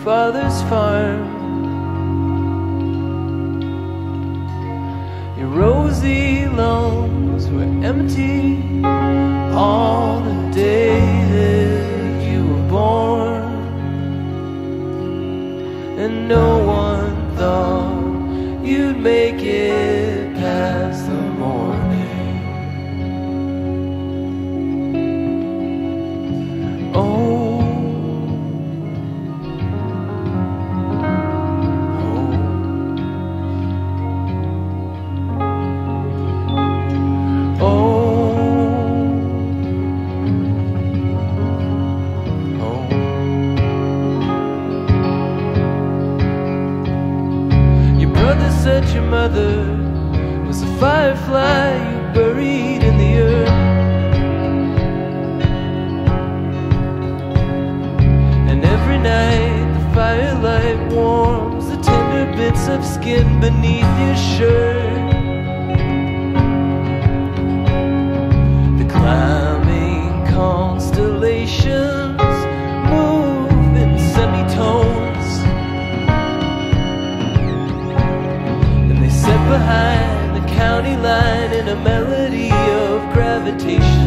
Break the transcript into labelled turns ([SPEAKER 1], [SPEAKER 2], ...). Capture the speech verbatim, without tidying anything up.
[SPEAKER 1] father's farm. Your rosy lawns were empty all the day that you were born, and no one thought you'd make it past the morning. Oh, said your mother was a firefly you buried in the earth, and every night the firelight warms the tender bits of skin beneath your shirt. The climbing constellations move in semitones, set behind the county line in a melody of gravitation.